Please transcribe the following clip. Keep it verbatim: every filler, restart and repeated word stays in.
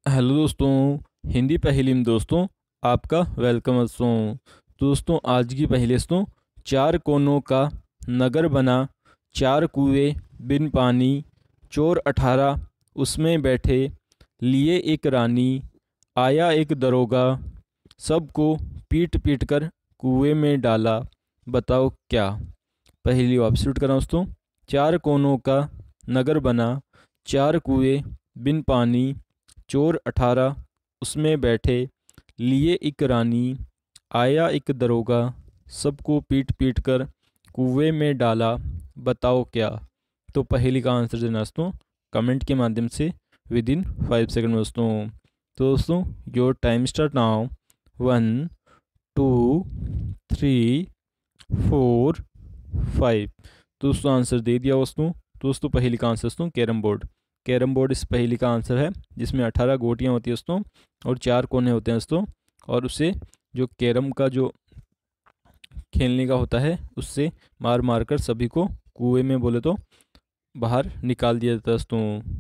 Hello दोस्तों। हिंदी पहेली में दोस्तों आपका वेलकम दोस्तों। दोस्तों आज की पहेली दोस्तों, चार कोनों का नगर बना, चार कुएं बिन पानी, चोर अठारह उसमें बैठे, लिए एक रानी, आया एक दरोगा, सबको पीट पीट कर कुएं में डाला, बताओ क्या। पहेली वापस रिपीट कर रहा हूं दोस्तों। चार कोनों का नगर बना, चार कुएं बिन पानी, चोर अठारह उसमें बैठे, लिए एक रानी, आया एक दरोगा, सबको पीट पीट कर कुएं में डाला, बताओ क्या। तो पहेली का आंसर देना दोस्तों कमेंट के माध्यम से विद इन फाइव सेकेंड में दोस्तों। तो दोस्तों your time start now. One, two, three, four, five. दोस्तों आंसर दे दिया दोस्तों। दोस्तों पहेली का आंसर दोस्तों कैरम बोर्ड। कैरम बोर्ड इस पहेली का आंसर है, जिसमें अठारह गोटियां होती हैं दोस्तों और चार कोने होते हैं दोस्तों, और उसे जो कैरम का जो खेलने का होता है उससे मार मार कर सभी को कुएं में बोले तो बाहर निकाल दिया जाता है दोस्तों।